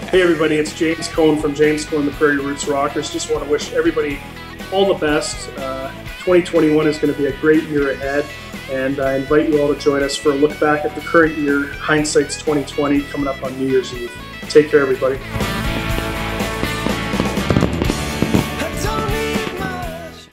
Hey everybody, it's James Cohen from James Cohen, the Prairie Roots Rockers. Just want to wish everybody all the best. 2021 is going to be a great year ahead, and I invite you all to join us for a look back at the current year. Hindsight's 2020 coming up on New Year's Eve. Take care, everybody.